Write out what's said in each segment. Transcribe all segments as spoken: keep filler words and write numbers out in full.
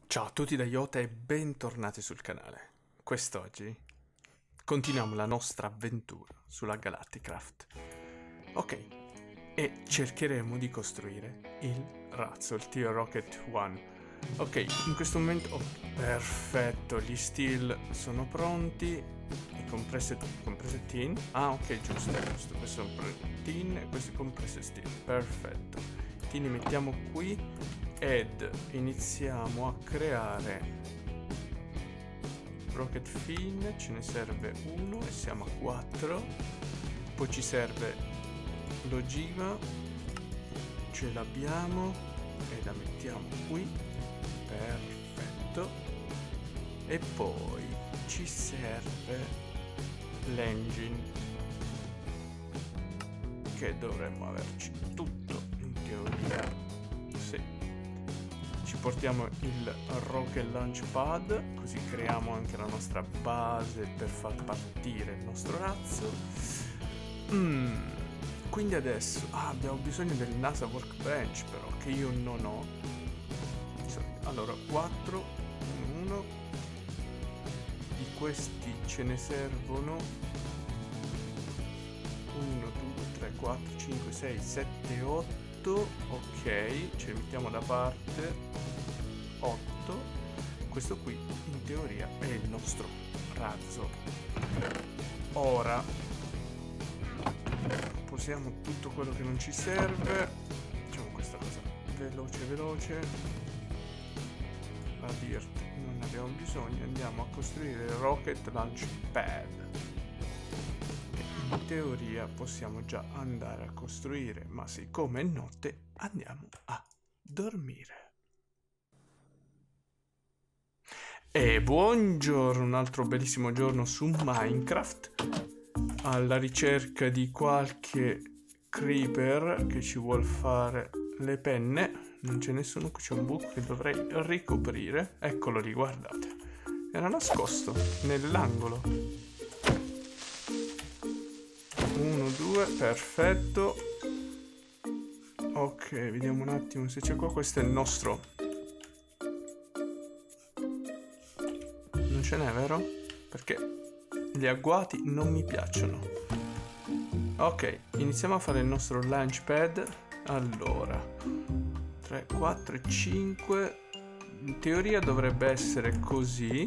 Ciao a tutti da Iota e bentornati sul canale. Quest'oggi continuiamo la nostra avventura sulla Galacticraft. Ok, e cercheremo di costruire il razzo, il Tier Rocket uno. Ok, in questo momento... Oh, perfetto, gli steel sono pronti. I compressed, compressed tin. Ah, ok, giusto, giusto. Questi sono tin e questi compressed steel. Perfetto. Tin li mettiamo qui. Ed iniziamo a creare rocket fin, ce ne serve uno e siamo a quattro. Poi ci serve l'ogiva, ce l'abbiamo e la mettiamo qui, perfetto. E poi ci serve l'engine, che dovremmo averci tutto in teoria. Sì. Ci portiamo il rocket launch pad, così creiamo anche la nostra base per far partire il nostro razzo. Mm, quindi adesso ah, abbiamo bisogno del NASA Workbench, però, che io non ho. Allora, quattro, uno di questi ce ne servono uno, due, tre, quattro, cinque, sei, sette, otto. Ok, ce li mettiamo da parte. otto. Questo qui in teoria è il nostro razzo. Ora posiamo tutto quello che non ci serve. Facciamo questa cosa veloce veloce. La dirt non ne abbiamo bisogno. Andiamo a costruire il rocket launch pad. In teoria possiamo già andare a costruire, ma siccome è notte andiamo a dormire. E buongiorno, un altro bellissimo giorno su Minecraft, alla ricerca di qualche creeper che ci vuol fare le penne. Non c'è nessuno, qui c'è un buco che dovrei ricoprire. Eccolo lì, guardate, era nascosto nell'angolo. Uno, due, perfetto. Ok, vediamo un attimo se c'è qua. Questo è il nostro. Non ce n'è, vero? Perché gli agguati non mi piacciono. Ok, iniziamo a fare il nostro launch pad. Allora, tre, quattro e cinque. In teoria dovrebbe essere così.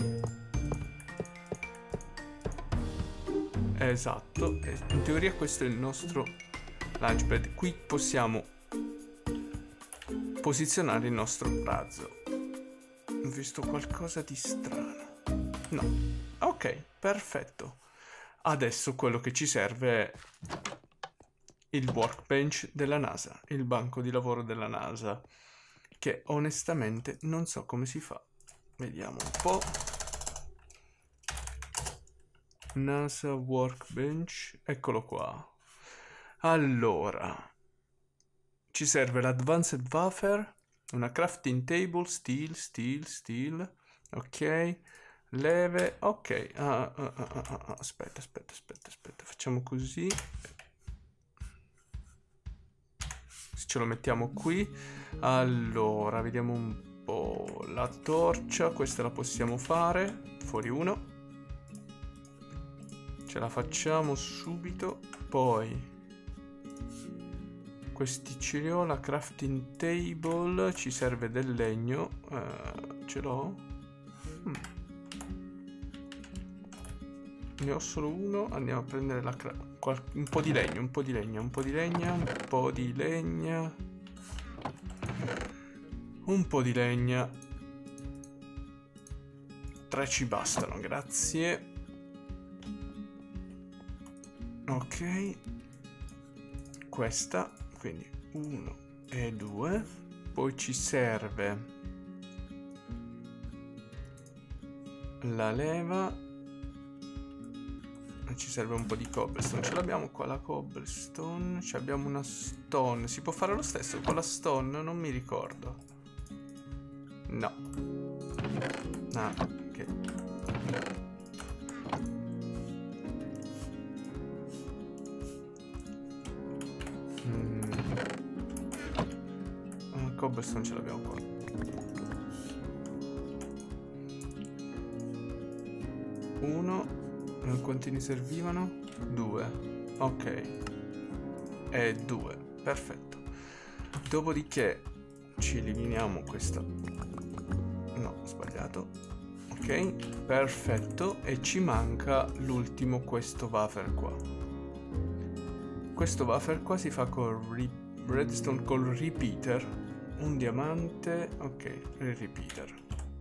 Esatto, in teoria questo è il nostro launch pad. Qui possiamo posizionare il nostro razzo. Ho visto qualcosa di strano. No, ok, perfetto. Adesso quello che ci serve è il workbench della NASA, il banco di lavoro della NASA, che onestamente non so come si fa. Vediamo un po'. NASA workbench, eccolo qua. Allora, ci serve l'advanced buffer, una crafting table, steel, steel, steel, ok. Leve, ok. Ah, ah, ah, ah, ah. Aspetta, aspetta, aspetta, aspetta. Facciamo così. Ce lo mettiamo qui. Allora, vediamo un po'. La torcia, questa la possiamo fare. Fuori uno. Ce la facciamo subito. Poi questi ce li ho. La crafting table. Ci serve del legno. Uh, ce l'ho. Hmm. Ne ho solo uno, andiamo a prendere la un po' di legno, un po' di legna, un po' di legna, un po' di legna, un po' di legna. Tre ci bastano, grazie. Ok, questa, quindi uno e due. Poi ci serve la leva. Ci serve un po' di cobblestone. Ce l'abbiamo qua la cobblestone. Ci abbiamo una stone. Si può fare lo stesso con la stone? Non mi ricordo. No. Ah, ok. Mm. Ah, cobblestone ce l'abbiamo qua. uno. Quanti ne servivano? Due. Ok. E due. Perfetto. Dopodiché ci eliminiamo questa. No, ho sbagliato. Ok, perfetto. E ci manca l'ultimo, questo wafer qua. Questo wafer qua si fa con redstone col repeater. Un diamante. Ok, il repeater.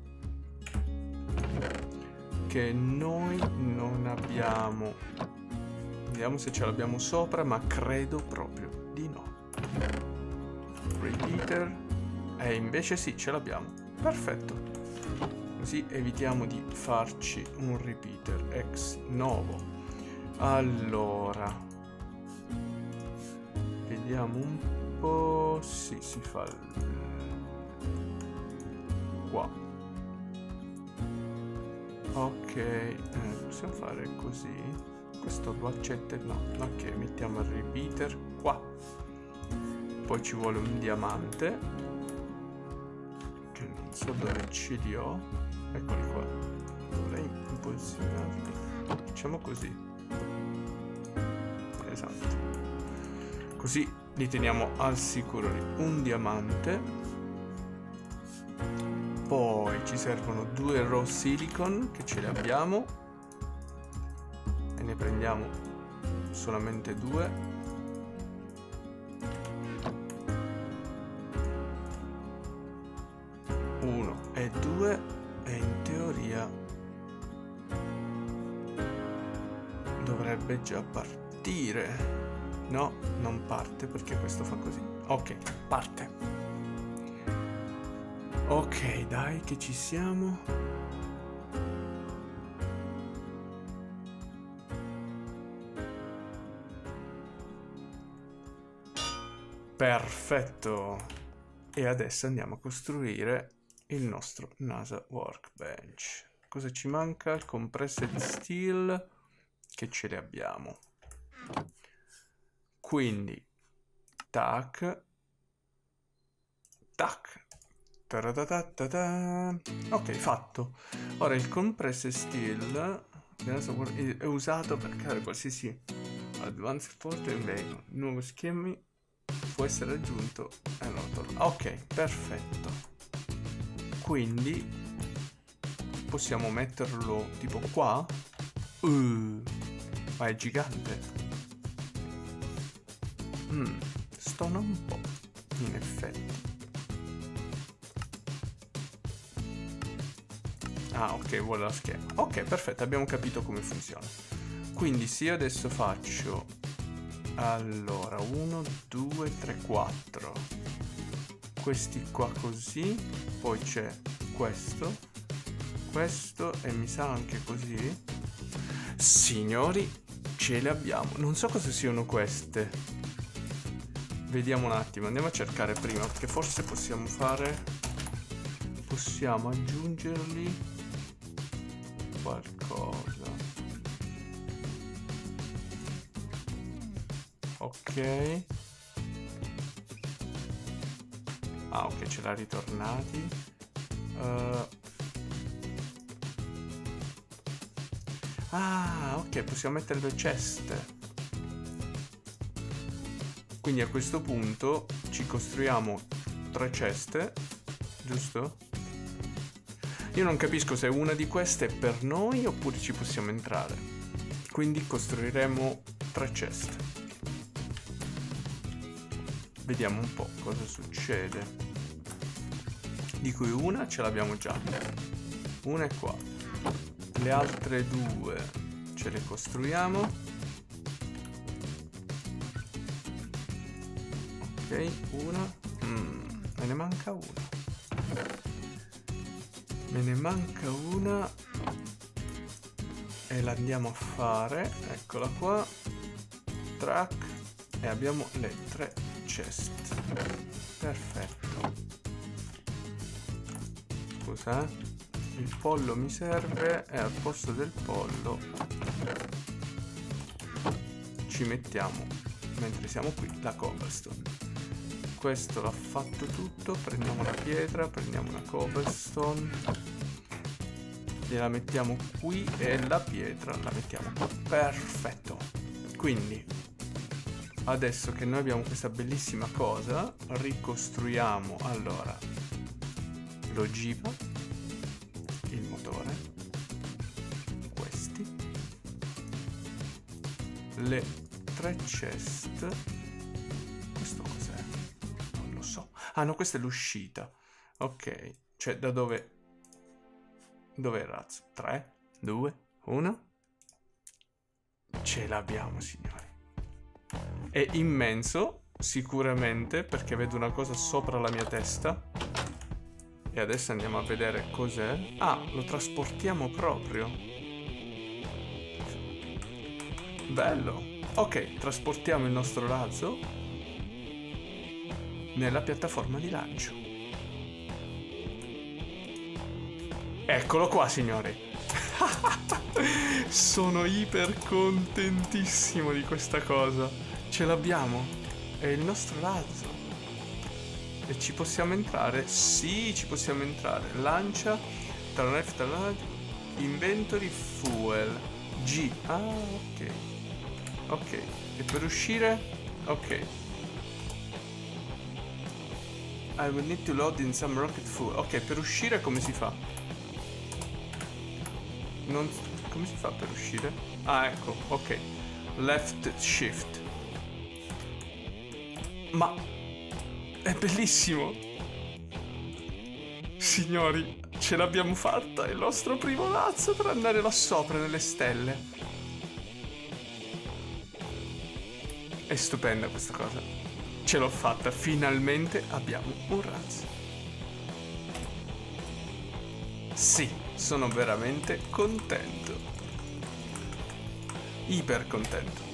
Che noi non abbiamo. Vediamo se ce l'abbiamo sopra, ma credo proprio di no. Repeater. E invece sì, ce l'abbiamo. Perfetto. Così evitiamo di farci un repeater ex novo. Allora, vediamo un po'. Sì, si fa qua. Ok, eh, possiamo fare così. Questo lo accetta? No. Ok, mettiamo il repeater qua. Poi ci vuole un diamante, che non so dove ce li ho. Eccoli qua. Dovrei posizionarli. Facciamo così. Esatto. Così li teniamo al sicuro lì. Un diamante. Poi ci servono due raw silicon, che ce li abbiamo. E ne prendiamo solamente due. Uno e due. E in teoria dovrebbe già partire. No, non parte perché questo fa così. Ok, parte. Ok, dai, che ci siamo. Perfetto. E adesso andiamo a costruire il nostro NASA Workbench. Cosa ci manca? Il compressed steel, che ce li abbiamo. Quindi, tac, tac. Ok, fatto. Ora il compressed steel è usato per creare qualsiasi advanced forte vehicle. Nuovo schemi può essere aggiunto. Ok, perfetto. Quindi possiamo metterlo tipo qua. Uh, ma è gigante. Mm, stona un po', in effetti. Ah, ok, vuole la scheda. Ok, perfetto, abbiamo capito come funziona. Quindi se io adesso faccio... Allora, uno, due, tre, quattro. Questi qua così. Poi c'è questo. Questo e mi sa anche così. Signori, ce le abbiamo. Non so cosa siano queste. Vediamo un attimo, andiamo a cercare prima, perché forse possiamo fare... Possiamo aggiungerli... qualcosa. Ok. Ah, ok, ce l'ha ritornati. Uh... Ah, ok, possiamo mettere le ceste. Quindi a questo punto ci costruiamo tre ceste, giusto? Io non capisco se una di queste è per noi oppure ci possiamo entrare. Quindi costruiremo tre ceste. Vediamo un po' cosa succede. Di cui una ce l'abbiamo già. Una è qua. Le altre due ce le costruiamo. Ok, una. Mm, me ne manca una. Me ne manca una e la andiamo a fare. Eccola qua. Track. E abbiamo le tre chest. Perfetto. Scusa, eh. Il pollo mi serve e al posto del pollo ci mettiamo, mentre siamo qui, la cobblestone. Questo l'ha fatto tutto. Prendiamo la pietra, prendiamo una cobblestone. gliela mettiamo qui e la pietra la mettiamo qua. Perfetto. Quindi adesso che noi abbiamo questa bellissima cosa, ricostruiamo allora l'ogiva, il motore, questi, le tre chest. Questo cos'è? Non lo so. Ah no, questa è l'uscita. Ok, cioè da dove... Dov'è il razzo? tre, due, uno. Ce l'abbiamo, signori. È immenso, sicuramente, perché vedo una cosa sopra la mia testa. E adesso andiamo a vedere cos'è. Ah, lo trasportiamo proprio. Bello. Ok, trasportiamo il nostro razzo nella piattaforma di lancio. Eccolo qua, signori. Sono iper contentissimo di questa cosa. Ce l'abbiamo. È il nostro razzo. E ci possiamo entrare? Sì, ci possiamo entrare. Lancia, tra F, tra inventory, fuel, G. Ah, ok. Ok. E per uscire? Ok. I will need to load in some rocket fuel. Ok, per uscire come si fa? Non... Come si fa per uscire? Ah, ecco, ok. Left shift. Ma... È bellissimo! Signori, ce l'abbiamo fatta! È il nostro primo razzo per andare là sopra nelle stelle. È stupenda questa cosa. Ce l'ho fatta, finalmente abbiamo un razzo. Sì, sono veramente contento. Iper contento.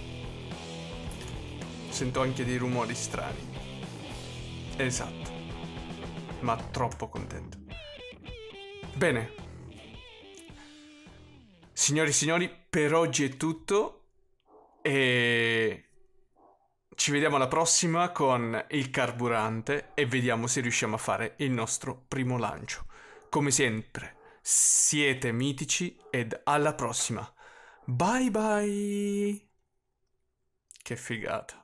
Sento anche dei rumori strani. Esatto. Ma troppo contento. Bene. Signori e signori, per oggi è tutto. E... ci vediamo alla prossima con il carburante e vediamo se riusciamo a fare il nostro primo lancio. Come sempre, siete mitici ed alla prossima. Bye bye! Che figata.